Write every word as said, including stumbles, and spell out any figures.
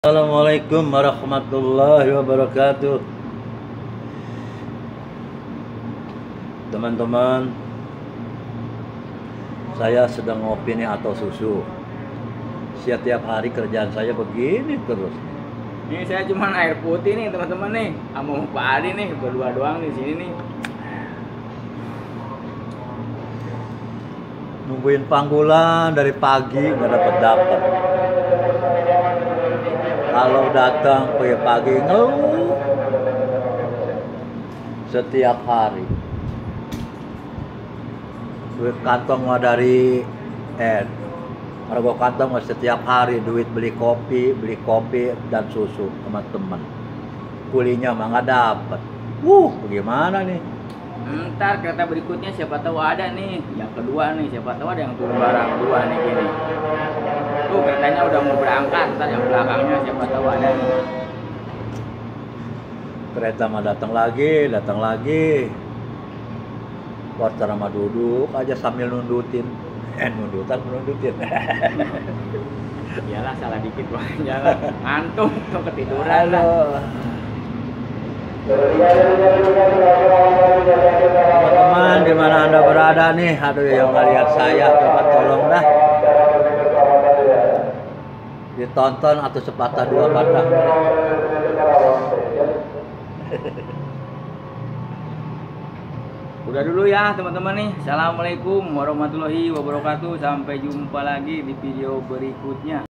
Assalamualaikum warahmatullahi wabarakatuh. Teman-teman, saya sedang ngopi nih atau susu. Setiap hari kerjaan saya begini terus. Ini saya cuma air putih nih teman-teman nih, sama Pak Adi nih, berdua doang di sini nih. Nungguin panggilan dari pagi nggak dapat dapat. Kalau datang pagi-pagi ngeluh setiap hari. Duit kantong mah dari eh harga kantong mah setiap hari duit beli kopi, beli kopi dan susu sama teman. Kulinya mah nggak dapat. Wuh, bagaimana nih? Ntar kereta berikutnya siapa tahu ada nih, yang kedua nih siapa tahu ada yang turun barang dua nih gini. Tuh keretanya udah mau berangkat, ntar yang belakangnya siapa tahu ada nih. Kereta mah datang lagi, datang lagi. Porter mah duduk aja sambil nundutin. Eh nundutan nundutin. Iyalah salah dikit bang, jalan ngantuk tuh ketiduran. Halo. Teman-teman di mana Anda berada nih? Aduh yang nggak lihat saya coba tolong dah. Ditonton atau sepatah dua patah. Udah dulu ya teman-teman nih. Assalamualaikum warahmatullahi wabarakatuh. Sampai jumpa lagi di video berikutnya.